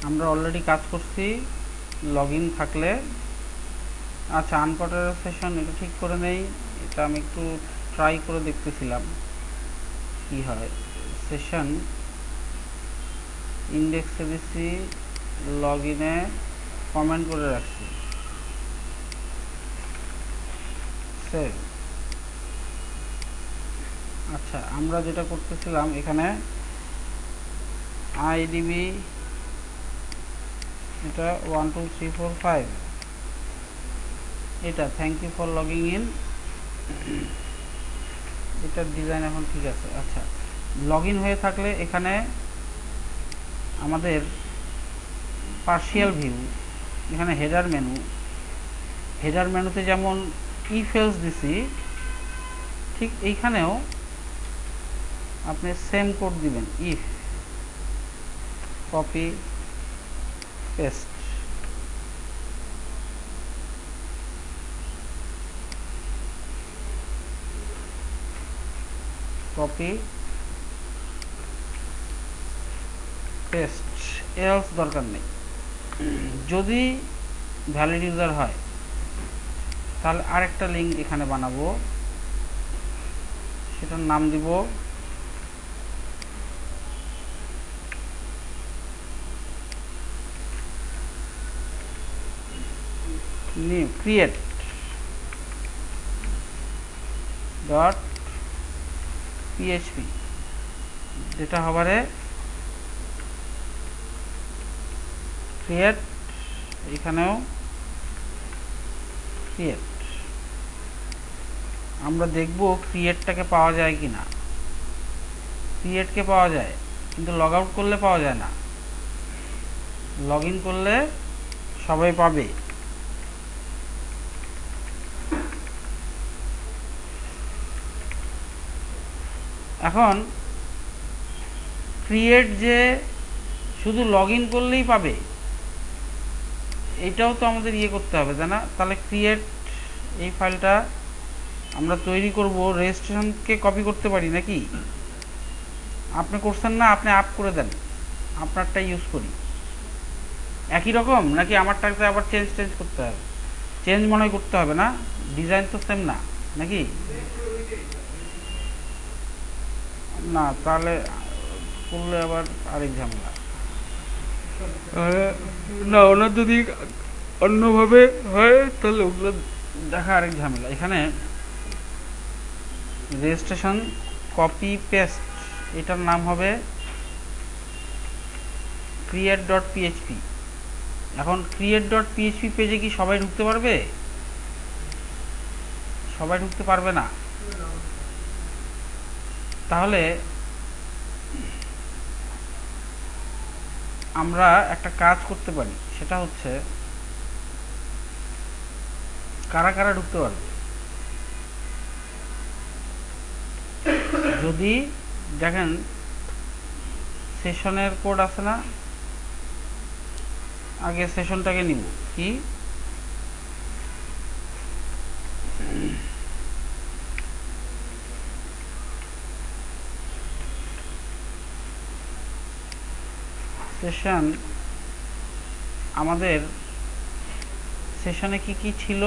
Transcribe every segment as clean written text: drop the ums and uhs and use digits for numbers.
আমরা অলরেডি কাজ করছি লগ ইন থাকলে। আচ্ছা, আনকটের সেশন এটা ঠিক করে নেই। এটা আমি একটু ট্রাই করে দেখতেছিলাম কি হয়। সেশন ইন্ডেক্সে দিচ্ছি, লগ ইনে কমেন্ট করে রাখছি, সেভ। আচ্ছা, আমরা যেটা করতেছিলাম এখানে আইডিবি এটা 1 2 3 4 5, এটা thank you for logging in, এটার ডিজাইন এখন ঠিক আছে। আচ্ছা, লগ ইন হয়ে থাকলে এখানে আমাদের পার্শিয়াল ভিউ, এখানে হেডার মেনু, হেডার মেনুতে যেমন ইফ এলস দিছি, ঠিক এইখানেও আপনি সেম কোড দিবেন, if copy paste. Copy paste, else দরকার নেই। যদি ভ্যালিড ইউজার হয় তাহলে আরেকটা লিঙ্ক এখানে বানাবো, সেটার নাম দিব নিউ ক্রিয়েট ডট পিএইচপি, যেটা হবারে ক্রিয়েট, এখানেও ক্রিয়েট। আমরা দেখব ক্রিয়েটটাকে পাওয়া যায় কি না। ক্রিয়েটকে পাওয়া যায়, কিন্তু লগ আউট করলে পাওয়া যায় না। লগ ইন করলে সবাই পাবে। এখন ক্রিয়েট যে শুধু লগ ইন করলেই পাবে, এইটাও তো আমাদের ইয়ে করতে হবে, তাই না? তাহলে ক্রিয়েট এই ফাইলটা আমরা তৈরি করব, রেজিস্ট্রেশনকে কপি করতে পারি নাকি? আপনি করছেন না, আপনি আপ করে দেন, আপনারটা ইউজ করি। একই রকম নাকি আমারটাতে আবার চেঞ্জ করতে হবে? চেঞ্জ মনে করতে হবে না, ডিজাইন তো সেম না নাকি? না, তাহলে করলে আবার আরেক ঝামেলা। না, ওনার যদি অন্যভাবে হয় তাহলে ওগুলো দেখা আরেক ঝামেলা। এখানে রেজিস্ট্রেশন কপি পেস্ট, এটার নাম হবে ক্রিয়েট ডট পিএইচপি। এখন ক্রিয়েট ডট পিএইচপি পেজে কি সবাই ঢুকতে পারবে? সবাই ঢুকতে পারবে না। তাহলে আমরা একটা কাজ করতে পারি, সেটা হচ্ছে কারা কারা ঢুকতে পারবে। যদি দেখেন সেশনের কোড আছে না, আগে সেশনটাকে নিব, কি সেশন, আমাদের সেশনে কি কি ছিল,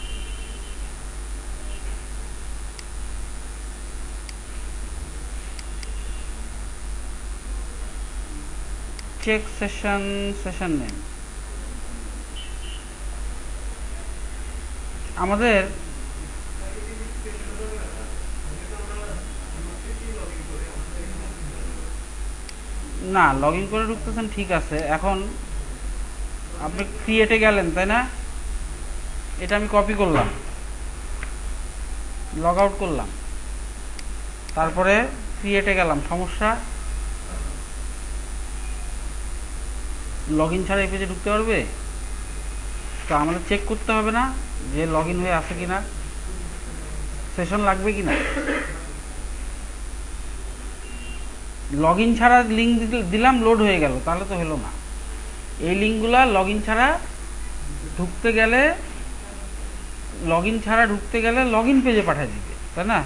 চেক সেশন, সেশন নেম। আমাদের না, লগ ইন করে ঢুকতেছেন ঠিক আছে। এখন আপনি ক্রিয়েটে গেলেন, তাই না? এটা আমি কপি করলাম, লগ আউট করলাম, তারপরে ক্রিয়েটে গেলাম, সমস্যা? লগ ইন ছাড়া এই পেজে ঢুকতে পারবে? তো আমাদের চেক করতে হবে না যে লগ ইন হয়ে আছে কিনা, সেশন লাগবে কিনা। লগ ইন ছাড়া লিঙ্ক দিলাম, লোড হয়ে গেল, তাহলে তো হলো না। এই লিঙ্কগুলা লগ ইন ছাড়া ঢুকতে গেলে, লগ ইন ছাড়া ঢুকতে গেলে লগ ইন পেজে পাঠিয়ে দিবে, তাই না?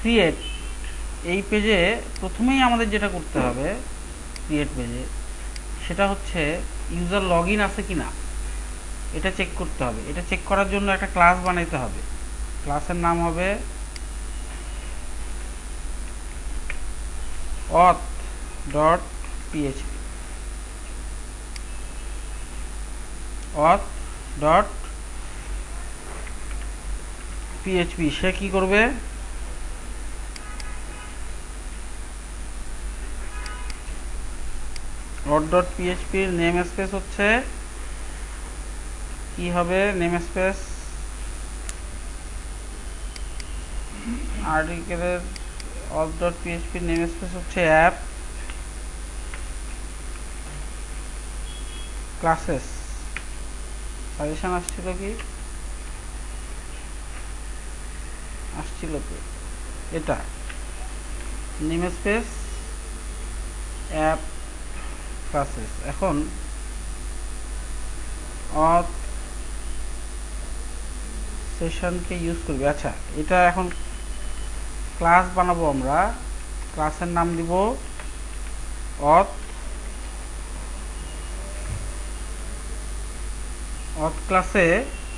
ক্রিয়েট এই পেজে প্রথমেই আমাদের যেটা করতে হবে ক্রিয়েট পেজে সেটা হচ্ছে ইউজার লগ ইন আছে কি না এটা চেক করতে হবে। এটা চেক করার জন্য একটা ক্লাস বানাইতে হবে। ক্লাসের নাম হবে auth.php auth.php সে কি করবে auth.php এর নেম স্পেস হচ্ছে কি হবে নেম স্পেস আর্টিকেলের auth.php এর নেম স্পেস হচ্ছে অ্যাপ ক্লাসেস সাজেশন আসছিল কি আসছিল তো এটা নেম স্পেস অ্যাপ ক্লাসেস। এখন অথ সেশনকে ইউজ করবে। আচ্ছা এটা এখন ক্লাস বানাবো আমরা। ক্লাসের নাম দিব অথ ক্লাসে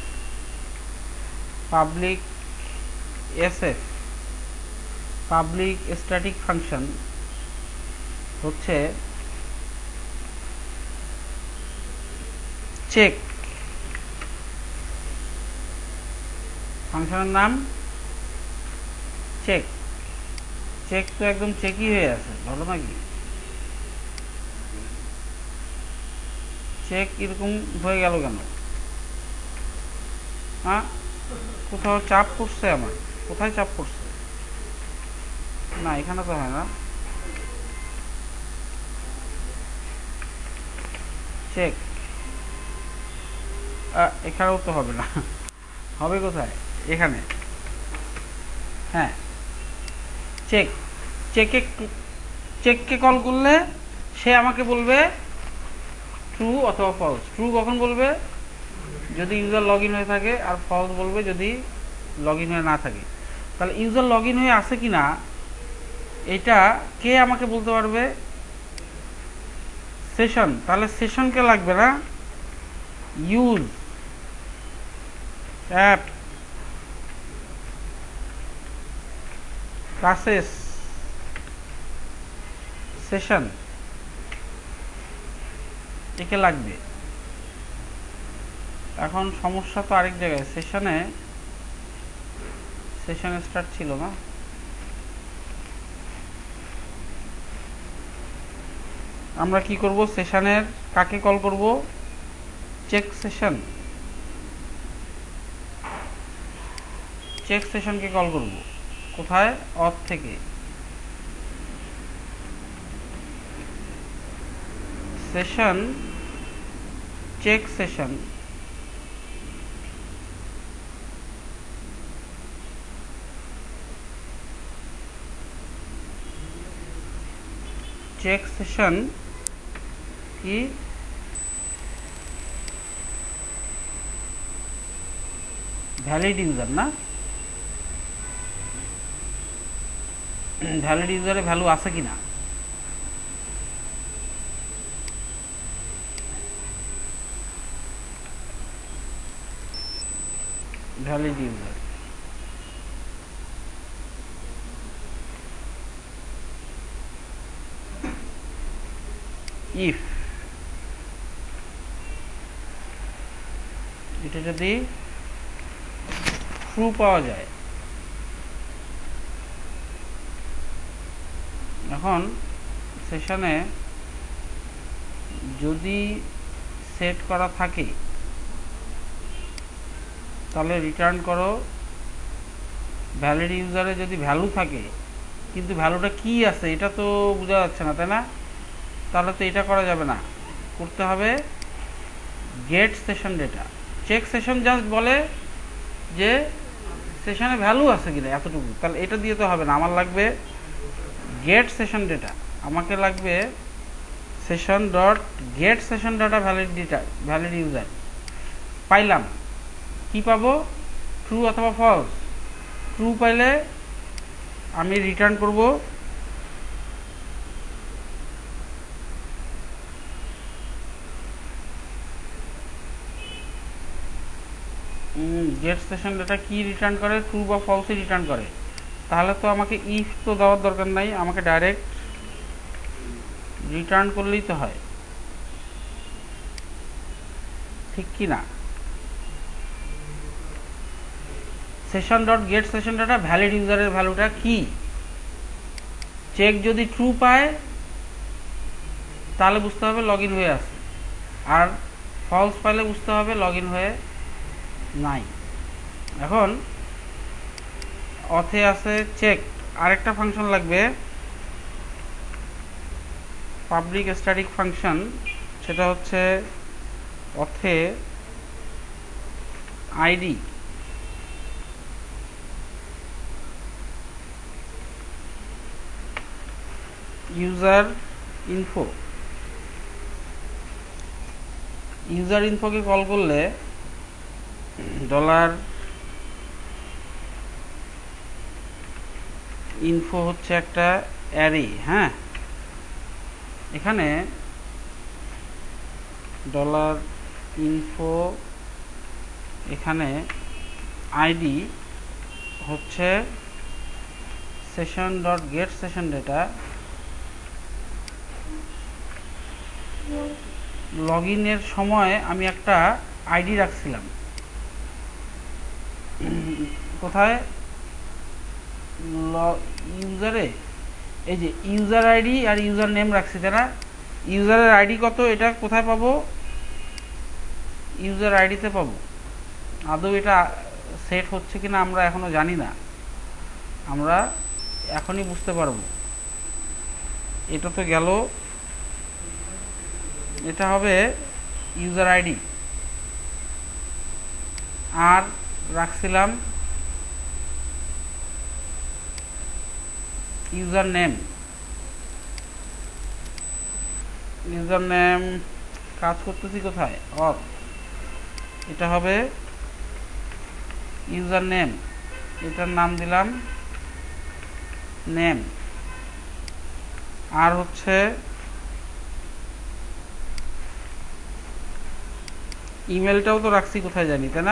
public SF public static function হচ্ছে চেক। ফাংশনের নাম চেক। চেক তো একদম চেকই হয়ে আছে, ভালো নাকি? চেক এরকম হয়ে গেল কেন? হ্যাঁ, কোথাও চাপ পড়ছে আমার? কোথায় চাপ পড়ছে? না এখানে তো হয় না। চেক এখানেও তো হবে না, হবে কোথায়? এখানে। হ্যাঁ, চেক। চেককে কল করলে সে আমাকে বলবে ট্রু অথবা ফলস। ট্রু কখন বলবে? যদি ইউজার লগ ইন হয়ে থাকে, আর ফলস বলবে যদি লগ ইন হয়ে না থাকে। তাহলে ইউজার লগ ইন হয়ে আছে কি না এটা কে আমাকে বলতে পারবে? সেশন। তাহলে সেশনকে লাগবে না, ইউজ অ্যাপ ক্লাসেস সেশন একে লাগবে। এখন সমস্যা তো আরেক জায়গায়। সেশন স্টার্ট ছিল না। আমরা কি করব? সেশনের কাকে কল করব? Check session. চেক সেশনকে কল করব কোথায়? অথ থেকে। Session check session check session কি ভ্যালিড ইউজার না? ভ্যালিড ইউজারে ভ্যালু আছে কিনা ভ্যালিড ইউজার। ইফ এটা যদি ট্রু পাওয়া যায়, এখন সেশনে যদি সেট করা থাকে তাহলে রিটার্ন করো ভ্যালিড ইউজারে যদি ভ্যালু থাকে, কিন্তু ভ্যালুটা কি আছে এটা তো বোঝা যাচ্ছে না, তাই না? তাহলে তো এটা করা যাবে না, করতে হবে get session data. Check session just বলে যে সেশনে ভ্যালু আছে কিনা এতটুকু, তাহলে এটা দিয়ে তো হবে না। আমার লাগবে গেট সেশন ডেটা। আমাকে লাগবে session dot get session data valid user. পাইলাম, কি পাবো? ট্রু অথবা ফলস। ট্রু পাইলে আমি রিটার্ন করব গেট সেশন ডেটা কি রিটার্ন করে, ট্রু বা ফলসই রিটার্ন করে। তাহলে তো আমাকে ইফ তো দেওয়ার দরকার নাই, আমাকে ডাইরেক্ট রিটার্ন করলেই তো হয়, ঠিক কি না? Session dot get session data valid ইউজারের ভ্যালুটা কি, চেক যদি ট্রু পায় তাহলে বুঝতে হবে লগ ইন হয়ে আছে, আর ফলস পাইলে বুঝতে হবে লগ ইন হয়ে নাই। এখন অথে আছে চেক, আরেকটা ফাংশন লাগবে পাবলিক স্ট্যাটিক ফাংশন, সেটা হচ্ছে অথে আইডি ইউজার ইনফো। ইউজার ইনফোকে কল করলে ডলার ইনফো হচ্ছে একটা অ্যারে। হ্যাঁ, এখানে ডলার ইনফো, এখানে আইডি হচ্ছে session dot get session data. Log ইনের সময় আমি একটা আইডি রাখছিলাম, কোথায়, ইউজারে, এই যে ইউজার আইডি আর ইউজার নেম রাখছি, তাই না? ইউজারের আইডি কত, এটা কোথায় পাবো, ইউজার আইডিতে পাবো। আদৌ এটা সেট হচ্ছে কিনা আমরা এখনো জানি না, আমরা এখনই বুঝতে পারবো। এটা তো গেল, এটা হবে ইউজার আইডি, আর রাখছিলাম ইউজার নেম। ইউজার নেম কাজ করতেছি কোথায়, অথ, এটা হবে ইউজার নেম, এটার নাম দিলাম নেম। আর হচ্ছে ইমেলটাও তো রাখছি কোথায় জানি, তাই না?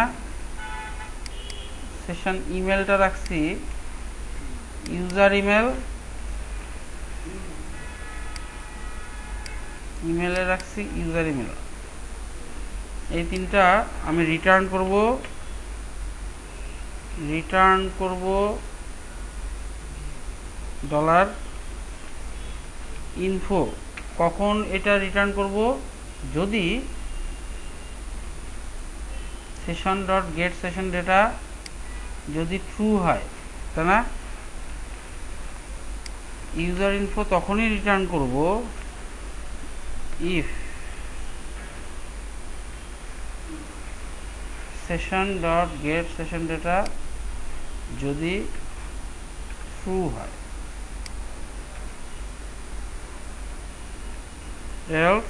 সেশন ইমেলটা রাখছি ইউজার ইমেল, ইমেলে রাখছি ইউজার ইমেল। এই তিনটা আমি রিটার্ন করব ডলার ইনফো। কখন এটা রিটার্ন করব, যদি session dot get session data যদি ট্রু হয়, তাই না? ইউজার ইনফো তখনই রিটার্ন করব if session dot get session data যদি ট্রু হয়, এলস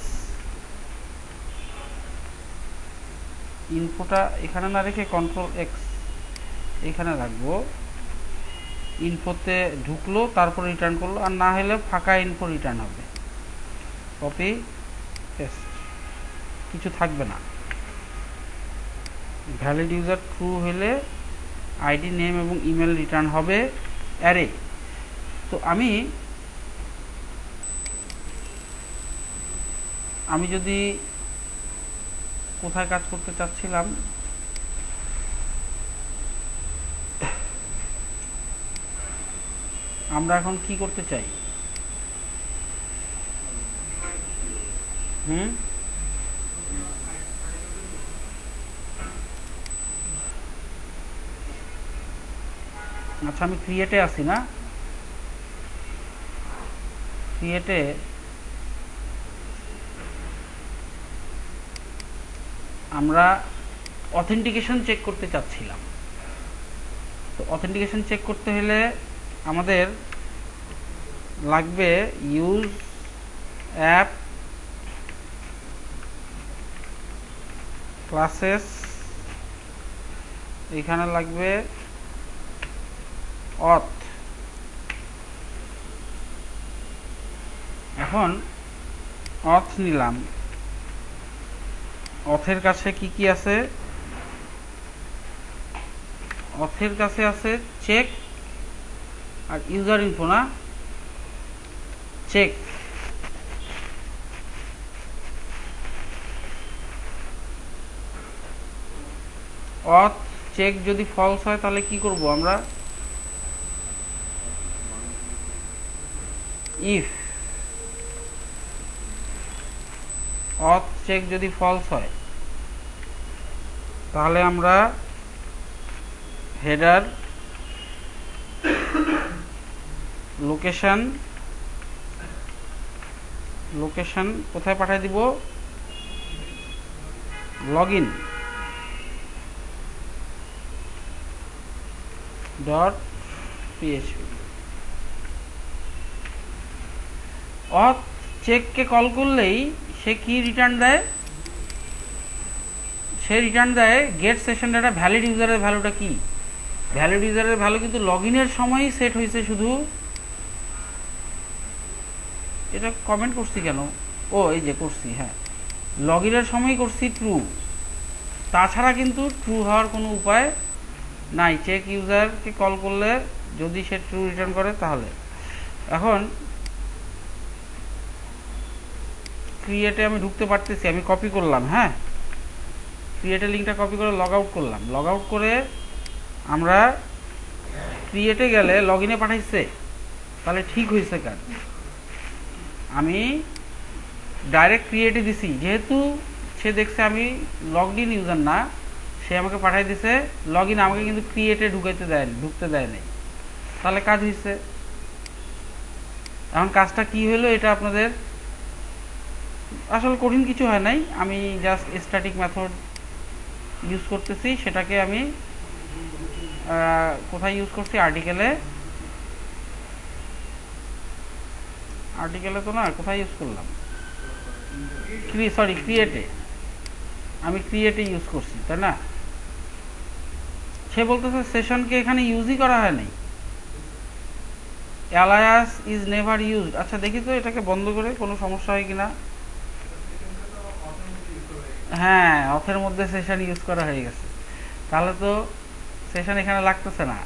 ইনফোটা এখানে না রেখে কন্ট্রোল এক্স এখানে রাখবো, ইনফোতে ঢুকলো তারপর রিটার্ন করলো, আর না হলে ফাঁকা ইনফো রিটার্ন হবে। কপি পেস্ট, কিছু থাকবে না। ভ্যালিড ইউজার ট্রু হলে আইডি নেম এবং ইমেল রিটার্ন হবে অ্যারে। তো আমি যদি কোথায় কাজ করতে চাচ্ছিলাম, আমরা এখন কি করতে চাই, আচ্ছা আমি ক্রিয়েটে আসি না, ক্রিয়েটে আমরা অথেন্টিকেশন চেক করতে চাচ্ছিলাম। তো অথেন্টিকেশন চেক করতে হলে আমাদের লাগবে ইউজ অ্যাপ ক্লাসেস, এখানে লাগবে অথ, এখন অথ নিলাম, অথের কাছে কি কি আছে? অথের কাছে আছে চেক আর ইউজার ইনফো না, চেক। অথ চেক যদি ফলস হয় তাহলে কি করব আমরা? ইফ অথ চেক যদি ফলস হয় তাহলে আমরা হেডার লোকেশন কোথায় পাঠিয়ে দিব? Login dot PHP. অথ চেককে কল করলেই সে কি রিটার্ন দেয়? সে রিটার্ন দেয় গেট সেশন ডাটা ভ্যালিড ইউজারের ভ্যালুটা কি? ভ্যালিড ইউজারের ভ্যালু কিন্তু লগইনের সময়ই সেট হয়েছে শুধু। এটা কমেন্ট করছি কেন? ও এই যে করছি, হ্যাঁ, লগইনের সময় করছি ট্রু, তাছাড়া কিন্তু ট্রু হওয়ার কোনো উপায় নাই। চেক ইউজারকে কল করলে যদি সে ট্রু রিটার্ন করে তাহলে। এখন ক্রিয়েটে আমি ঢুকতে পারতেছি, আমি কপি করলাম, হ্যাঁ, ক্রিয়েটের লিঙ্কটা কপি করে লগ আউট করলাম। লগ আউট করে আমরা ক্রিয়েটে গেলে লগ ইনে পাঠাইছে, তাহলে ঠিক হয়েছে কাজ। আমি ডাইরেক্ট ক্রিয়েটে দিছি, যেহেতু সে দেখছে আমি লগড ইন ইউজার না, সে আমাকে পাঠাই দিছে লগ ইন, আমাকে কিন্তু ক্রিয়েটে ঢুকতে দেয় নাই, তাহলে কাজ হয়েছে। এখন কাজটা কি হলো এটা আপনাদের আসলে কঠিন কিছু হয় নাই, আমি জাস্ট স্ট্যাটিক মেথড ইউজ করতেছি। সেটাকে আমি কোথায় ইউজ করছি? আর্টিকেলে তো না, কোথায় ইউজ করলাম? ক্রিয়েটে। আমি ক্রিয়েটে ইউজ করছি, তাই না? সে বলতেছে সেশনকে এখানে ইউজই করা হয় নাই, অ্যালায়াস ইজ নেভার ইউজড। আচ্ছা দেখি তো এটাকে বন্ধ করে কোনো সমস্যা হয় কিনা। হ্যাঁ, অথের মধ্যে সেশন ইউজ করা হয়ে গেছে, তাহলে তো সেশন এখানে লাগতেছে না।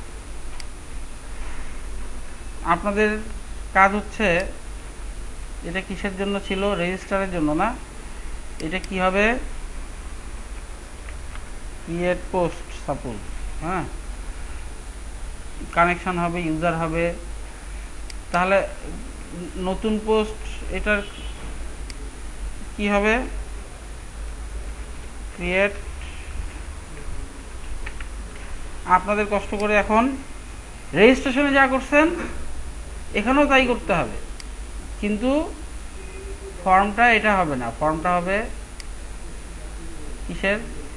আপনাদের কাজ হচ্ছে, এটা কিসের জন্য ছিল? রেজিস্টারের জন্য না? এটা কি হবে? ক্রিয়েট পোস্ট সাপোজ, হ্যাঁ, কানেকশন হবে, ইউজার হবে, তাহলে নতুন পোস্ট এটার কি হবে? ক্রিয়েট। আপনাদের কষ্ট করে এখন রেজিস্ট্রেশনে যা করছেন এখানেও তাই করতে হবে, কিন্তু ফর্মটা এটা হবে না, ফর্মটা হবে কিসের?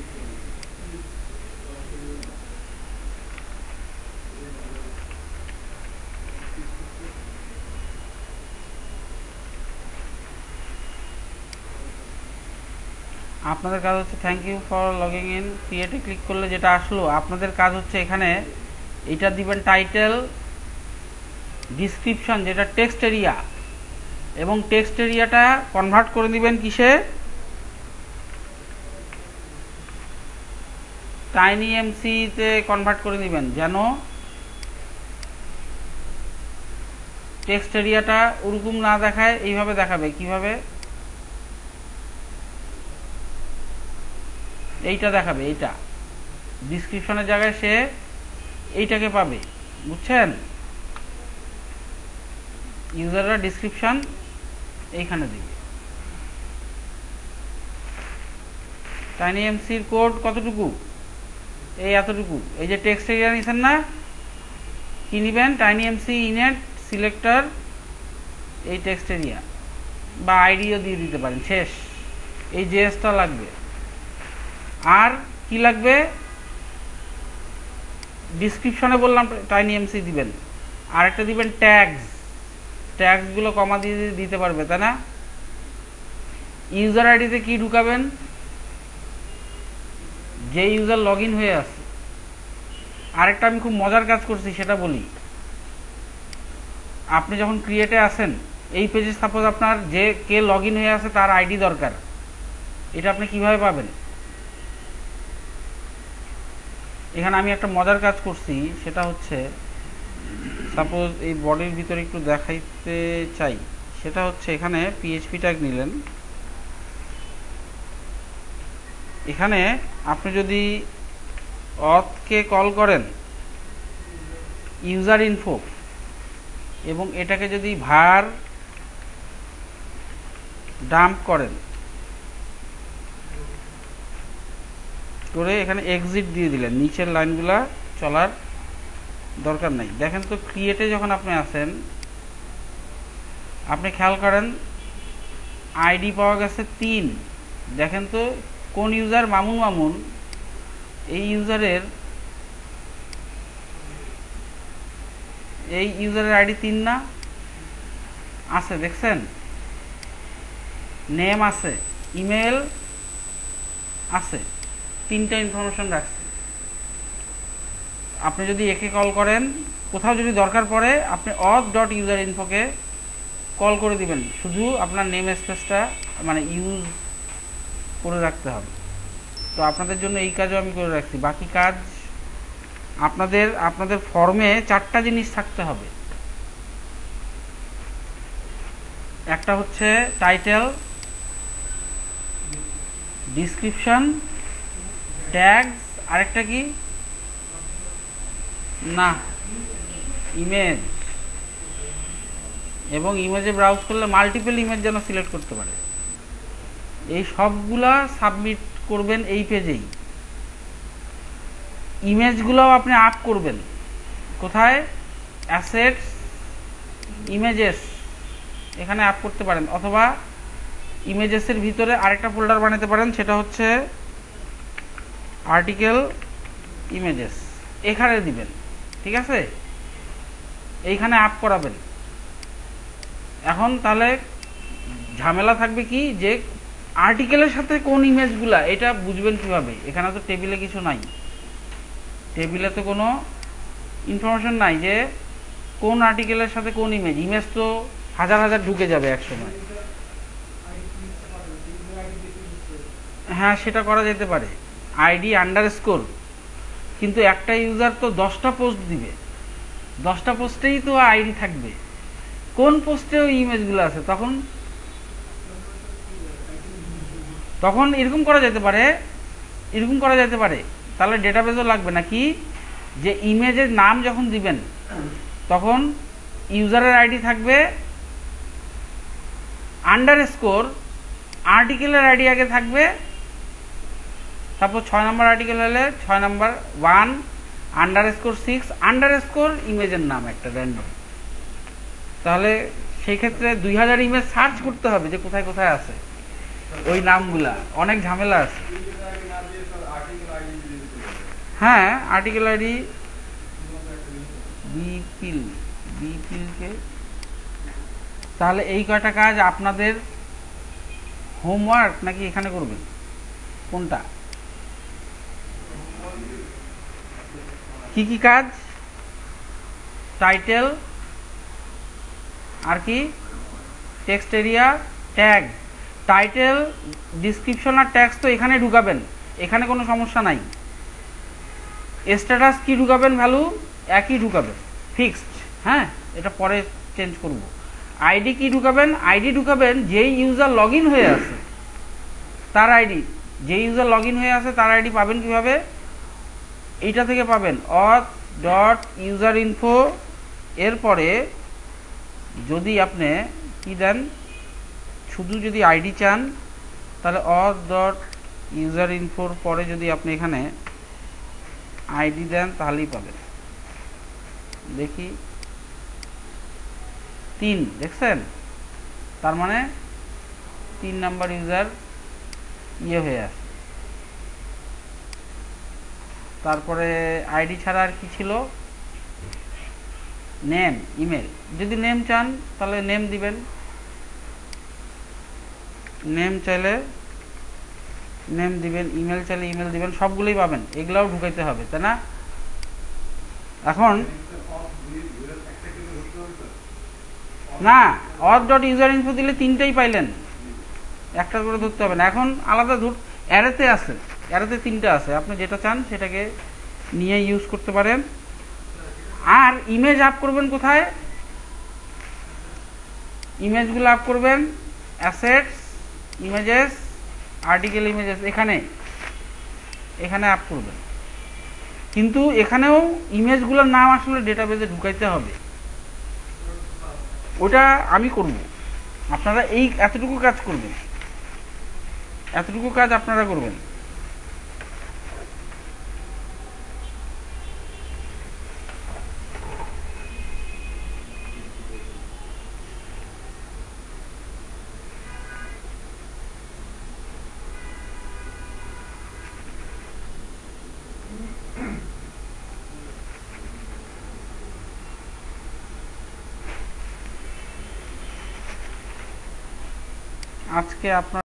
আপনাদের কাজ হচ্ছে thank you for logging in. ক্রিয়েটে ক্লিক করলে যেটা আসলো, আপনাদের কাজ হচ্ছে এখানে এটা দিবেন টাইটেল, ডিসক্রিপশন যেটা টেক্সট এরিয়া, এবং টেক্সট এরিয়াটা কনভার্ট করে দিবেন কিসে? TinyMCতে কনভার্ট করে দিবেন, যেন টেক্সট এরিয়াটা ওরকম না দেখায়, এইভাবে দেখাবে। কিভাবে? এইটা দেখাবে, এইটা ডিসক্রিপশনের জায়গায় সে এইটাকে পাবে, বুঝছেন? ইউজাররা ডিসক্রিপশন এইখানে দিবে। TinyMCর কোড কতটুকু? এই এতটুকু। এই যে টেক্সট এরিয়া নিছেন না, কি নিবেন? TinyMC ইনেট সিলেক্টর, এই টেক্সট এরিয়া বা আইডিও দিয়ে দিতে পারেন, শেষ। এই জেএসটা লাগবে। আর কি লাগবে? ডিসক্রিপশনে বললাম TinyMC দিবেন, আর একটা দিবেন ট্যাগসগুলো কমা দিয়ে দিতে পারবে, তাই না? ইউজার আইডিতে কি ঢুকাবেন? যে ইউজার লগ ইন হয়ে আছে। আরেকটা আমি খুব মজার কাজ করছি, সেটা বলি। আপনি যখন ক্রিয়েটে আসেন, এই পেজে সাপোজ আপনার যে কে লগ ইন হয়ে আছে তার আইডি দরকার, এটা আপনি কিভাবে পাবেন? এখানে আমি একটা মজার কাজ করছি, সেটা হচ্ছে সাপোজ এই বডির ভিতরে একটু দেখাইতে চাই, সেটা হচ্ছে এখানে পিএইচপি ট্যাগ নিলেন। এখানে আপনি যদি অথকে কল করেন ইউজার ইনফো এবং এটাকে যদি ভার ডাম্প করেন করে এখানে এক্সিট দিয়ে দিলেন, নিচের লাইনগুলা চলার দরকার নাই। দেখেন তো ক্রিয়েটে যখন আপনি আসেন, আপনি খেয়াল করেন আইডি পাওয়া গেছে 3। দেখেন তো কোন ইউজার? মামুন মামুন। এই ইউজারের আইডি 3 না? আছে, দেখছেন? নেম আছে, ইমেল আছে, 3টা ইনফরমেশন রাখছে। আপনি যদি একে কল করেন, কোথাও যদি দরকার পড়ে আপনি auth.userinfo-কে কল করে দিবেন, শুধু আপনার নেম স্পেসটা মানে ইউজ করে রাখতে হবে। তো আপনাদের জন্য এই কাজও আমি করে রাখছি। বাকি কাজ আপনাদের ফর্মে 4টা জিনিস থাকতে হবে। একটা হচ্ছে টাইটেল, ডিসক্রিপশন, ট্যাগস, আরেকটা কি না, ইমেজ। এবং ইমেজে ব্রাউজ করলে মাল্টিপল ইমেজ যেন সিলেক্ট করতে পারে। এই সবগুলা সাবমিট করবেন এই পেজেই। ইমেজগুলোও আপনি আপ করবেন কোথায়? অ্যাসেটস, ইমেজেস, এখানে আপ করতে পারেন, অথবা ইমেজেসের ভিতরে আরেকটা ফোল্ডার বানাতে পারেন, সেটা হচ্ছে আর্টিকেল ইমেজেস, এখানে দিবেন। ঠিক আছে, এইখানে আপ করাবেন। এখন তাহলে ঝামেলা থাকবে কি, যে আর্টিকেলের সাথে কোন ইমেজগুলা এটা বুঝবেন কিভাবে? এখানে তো টেবিলে কিছু নাই, টেবিলে তো কোনো ইনফরমেশন নাই যে কোন আর্টিকেলের সাথে কোন ইমেজ। ইমেজ তো হাজার হাজার ঢুকে যাবে এক সময়। হ্যাঁ, সেটা করা যেতে পারে, আইডি আন্ডারস্কোর। কিন্তু একটা ইউজার তো 10টা পোস্ট দিবে, 10টা পোস্টেই তো আইডি থাকবে, কোন পোস্টে ওই ইমেজগুলো আছে। তখন এরকম করা যেতে পারে, তাহলে ডেটাবেজও লাগবে নাকি, যে ইমেজের নাম যখন দিবেন তখন ইউজারের আইডি থাকবে আন্ডারস্কোর, আর্টিকেলের আইডি আগে থাকবে, তারপর 6 নম্বর আর্টিকেল হলে 6 নম্বর 1 _6 আন্ডারস্কোর ইমেজের নাম একটা র্যান্ডম। তাহলে সেই ক্ষেত্রে 2000 ইমেজ সার্চ করতে হবে যে কোথায় কোথায় আছে ওই নামগুলা, অনেক ঝামেলা আছে। হ্যাঁ, আর্টিকেল আইডি বিপিলকে। তাহলে এই কয়টা কাজ আপনাদের হোমওয়ার্ক নাকি এখানে করবেন? কোনটা? কি কি কাজ? টাইটেল, আর কি text area, tag. Title, description আর ট্যাগস তো এখানে ঢুকাবেন, এখানে কোনো সমস্যা নাই। স্ট্যাটাস কি ঢুকাবেন? ভ্যালু একই ঢুকাবেন, ফিক্সড। হ্যাঁ, এটা পরে চেঞ্জ করব। আইডি কি ঢুকাবেন? আইডি ঢুকাবেন যেই ইউজার লগ ইন হয়ে আছে তার আইডি। যে ইউজার লগ ইন হয়ে আছে তার আইডি পাবেন কিভাবে? এইটা থেকে পাবেন auth.userinfo। এরপরে যদি আপনি কি দেন, শুধু যদি আইডি চান তাহলে auth.userinfo পরে যদি আপনি এখানে আইডি দেন তাহলেই পাবেন। দেখি 3, দেখছেন? তার মানে 3 নাম্বার ইউজার হয়ে আছে। তারপরে আইডি ছাড়া আর কি ছিল? Name, email. যদি নেম চান তাহলে নেম দিবেন, নেম চাইলে নেম দিবেন, ইমেল চাইলে ইমেল দিবেন, সবগুলোই পাবেন। এগুলাও ঢুকাইতে হবে, তাই না? এখন না, অথ ডট ইউজার ইনফো দিলে তিনটাই পাইলেন, একটা করে ধরতে হবে না। এখন আলাদা ধর, অ্যারেতে আছে, অ্যারেতে তিনটা আছে, আপনি যেটা চান সেটাকে নিয়ে ইউজ করতে পারেন। আর ইমেজ আপ করবেন কোথায়? ইমেজগুলো আপ করবেন অ্যাসেটস, ইমেজেস, আর্টিকেল ইমেজেস, এখানে এখানে আপ করবেন। কিন্তু এখানেও ইমেজগুলোর নাম আসলে ডেটাবেজে ঢুকাইতে হবে, ওটা আমি করব। আপনারা এই এতটুকু কাজ করবেন, এতটুকু কাজ আপনারা করবেন। আজকে আপনার